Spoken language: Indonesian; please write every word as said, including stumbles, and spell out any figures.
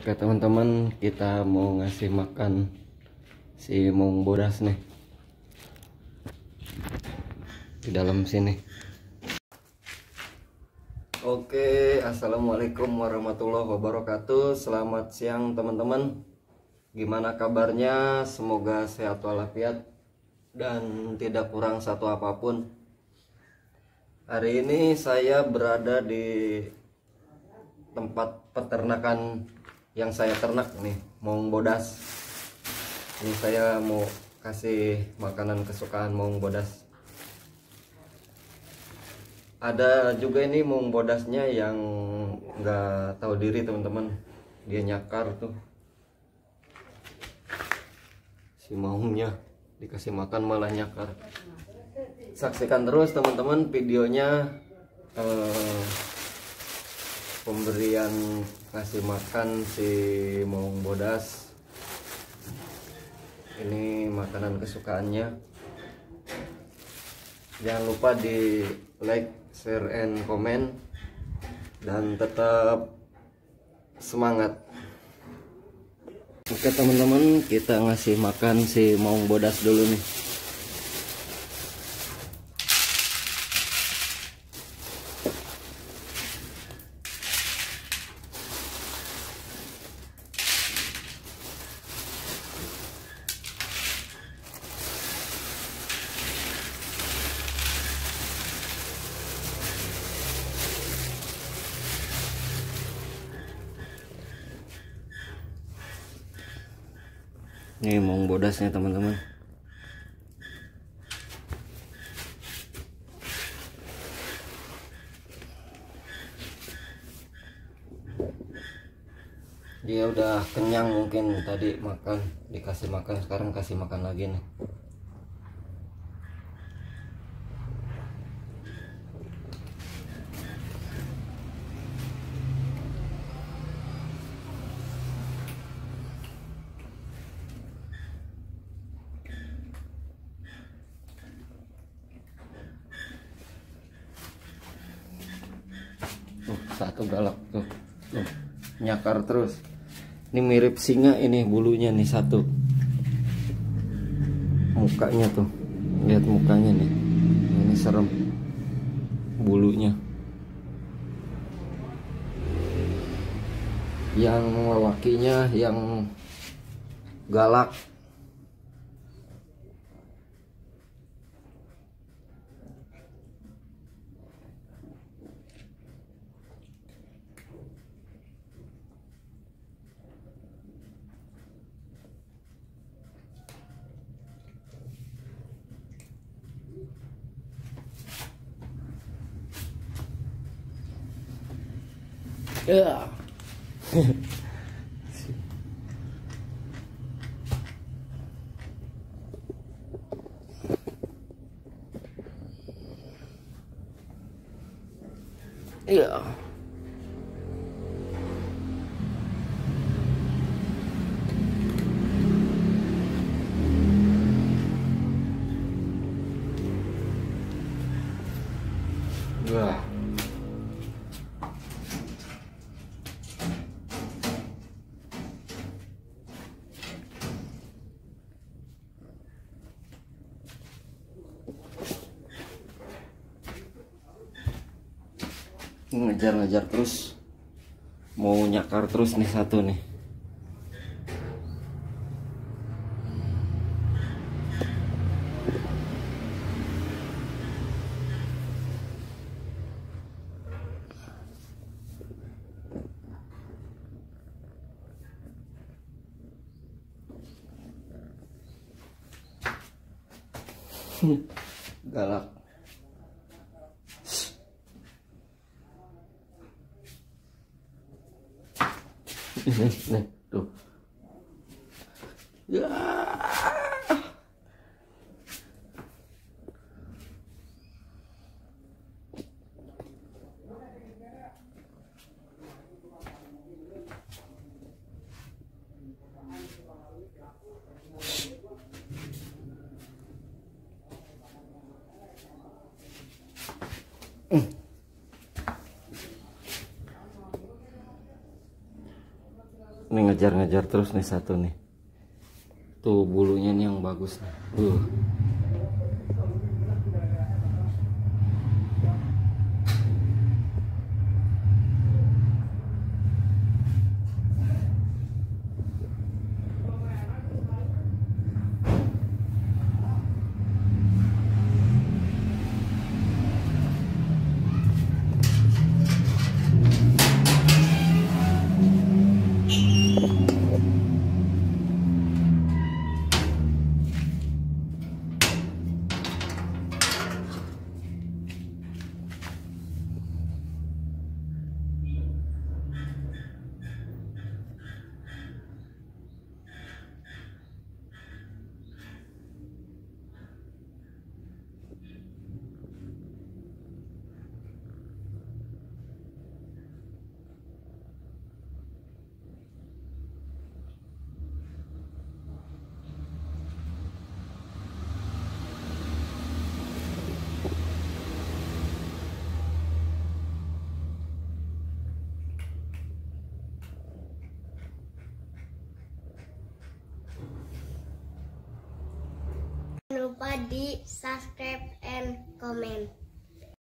Oke teman-teman, kita mau ngasih makan si mung bodas nih di dalam sini. Oke, assalamualaikum warahmatullahi wabarakatuh. Selamat siang teman-teman. Gimana kabarnya? Semoga sehat walafiat dan tidak kurang satu apapun. Hari ini saya berada di tempat peternakan yang saya ternak nih, mung bodas. Ini saya mau kasih makanan kesukaan mung bodas. Ada juga ini mung bodasnya yang nggak tahu diri teman-teman, dia nyakar tuh. Si maungnya dikasih makan malah nyakar. Saksikan terus teman-teman videonya. Eh, pemberian ngasih makan si mung bodas. Ini makanan kesukaannya. Jangan lupa di like, share, and comment, dan tetap semangat. Oke teman-teman, kita ngasih makan si mung bodas dulu nih. Ini mung bodasnya teman-teman. Dia udah kenyang mungkin tadi makan, dikasih makan, sekarang kasih makan lagi nih. Tuh, satu galak tuh, tuh nyakar terus. Ini mirip singa ini bulunya nih satu. Mukanya tuh, lihat mukanya nih. Ini serem bulunya. Yang lawakinya yang galak. Ya. Iya. Wah. Ngejar-ngejar terus, mau nyakar terus nih satu nih. Galak. Nih, tuh. Ya. Nih ngejar-ngejar terus nih satu nih. Tuh bulunya nih yang bagus nih. Uh. Jangan lupa di subscribe and comment.